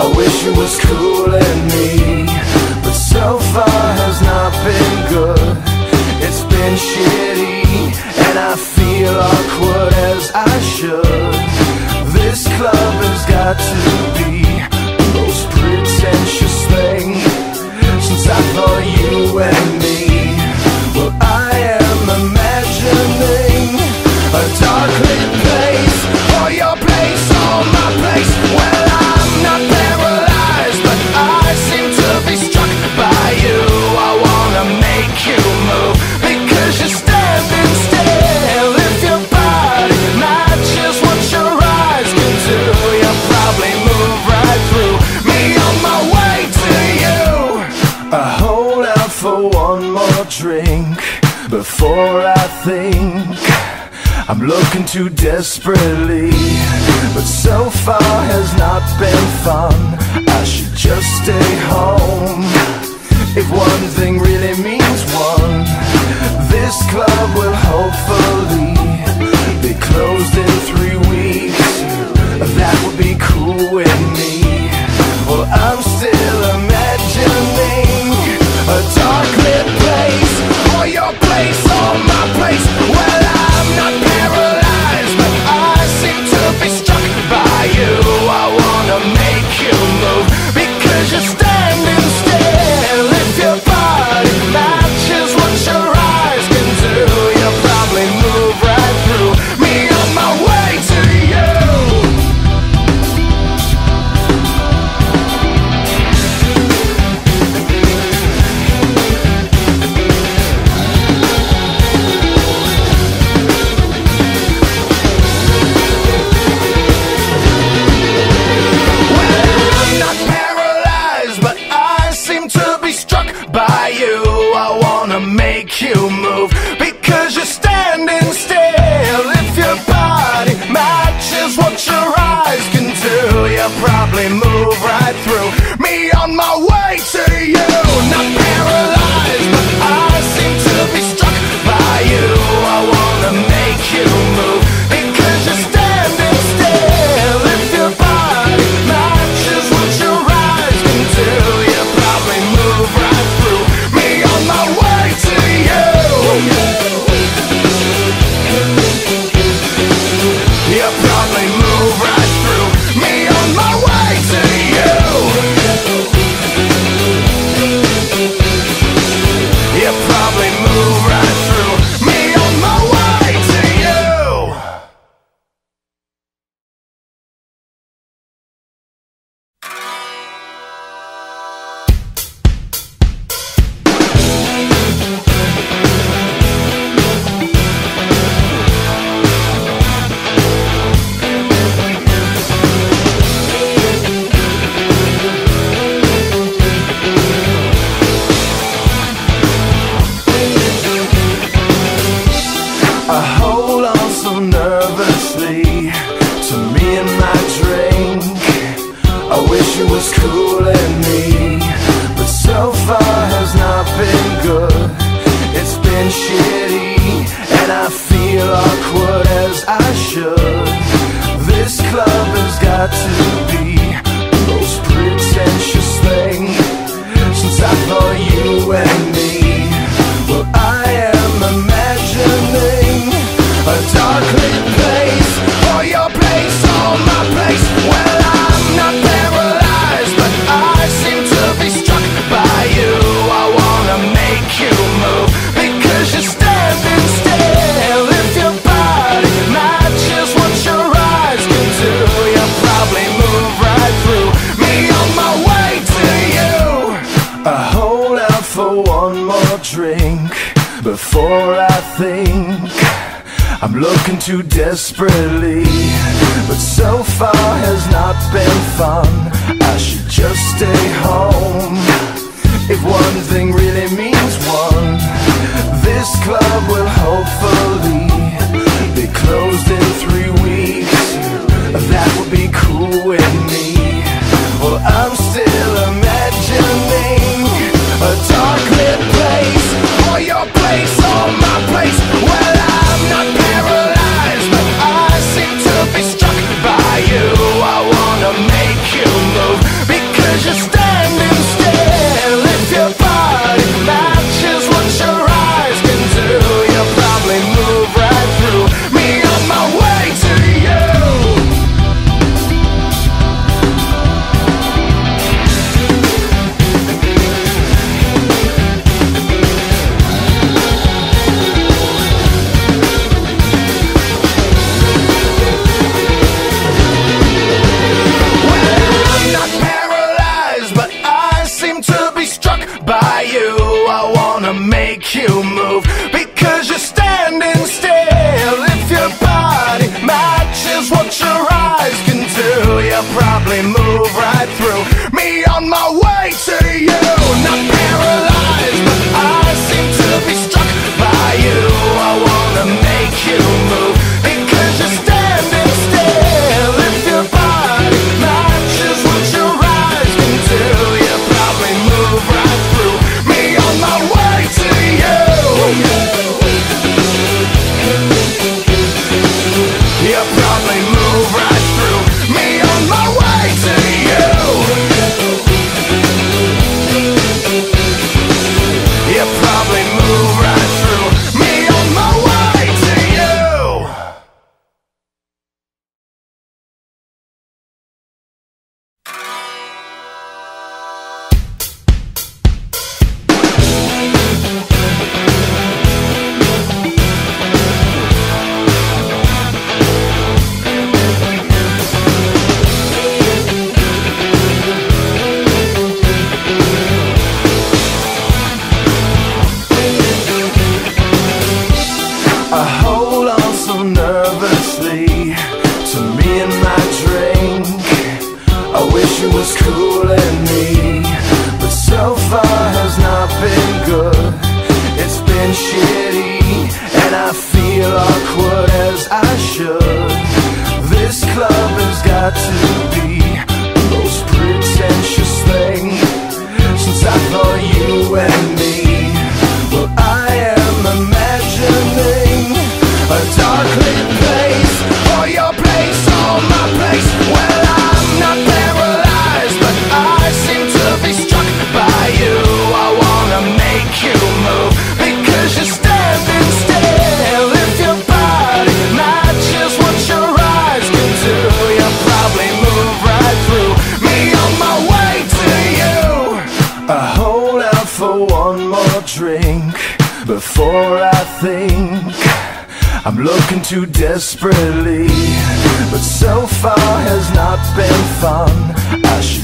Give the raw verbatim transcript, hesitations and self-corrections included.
I wish it was cooling me, but so far has not been good. It's been shitty, and I feel awkward as I should. This club has got to be the most pretentious thing since I thought you and me. Well, I am imagining a dark lit place, or your place, or my place. Well, I'm not paralyzed, but I seem to be struck by you. I wanna make you move, because you're standing still. If your body matches what your eyes can do, you'll probably move right through me on my way to you. I hold out for one more drink before I think I'm looking too desperately, but so far has not been fun. I should just stay home. If one thing really means one, this club will hopefully be closed in three weeks. That would be cool with me. Well, I'm still imagining a dark lit place, or your place, or my place. Well, I'm not paralyzed, but I seem to be struck by you. I wanna make you move, because you're standing still. If your body matches what your eyes can do, you'll probably move right through me on my way to you. By you, I wanna make you move, because you're standing still. If your body matches what your eyes can do, you'll probably move right through me on my way to you. Not paralyzed, but I seem to be struck by you. I wanna make you move, because you're standing still. If your body matches what your eyes can do, you'll probably move right through me on my way to you. You'll probably move right through me on my way to you. You'll probably move right through me on my way to you. I hold on so nervously to me and my drink. I wish it was cooling me, but so far has not been good. It's been shitty, and I feel awkward as I should. This club has got to be the most pretentious thing since I thought you and me. Well, I am imagining a dark lit place, or your place, or my place. Well, I'm not paralyzed, but I seem to be struck by you. I wanna make you move, because you're standing still. If your body matches what your eyes can do, you'll probably move right through me on my way to you. I hold out for one more drink before I think I'm looking too desperately, but so far has not been fun. I should just stay home. If one thing really means one, this club will hopefully be closed in three weeks. That would be cool with me. Well, I'm still imagining a dark lit place, or your place, or my place. Well, I'm not paralyzed, but I seem to be struck by you. I wanna make you move, make you move, because you're standing still. If your body matches what your eyes can do, you'll probably move right through me on my way to you. Not paralyzed, but I seem to be struck by you. I wanna make you move, because you're standing still. If your body matches what your eyes can do, you'll probably move right through me on my way to you. You'll probably move right through me on my way to you. You'll probably move right through me on my way to you. I hold on so nervously to me and my drink. I wish it was cooling me, but so far has not been good. It's been shitty, and I feel awkward as I should. This club has got to be the most pretentious thing since I thought you and me. Well, I am imagining a dark lit place, or your place, or my place. Well, I'm not paralyzed, but I seem to be struck by you. I wanna make you move, because you're standing still. If your body matches what your eyes can do, you'll probably move right through me on my way to you. I hold out for one more drink before I think I'm looking too desperately, but so far has not been fun. I should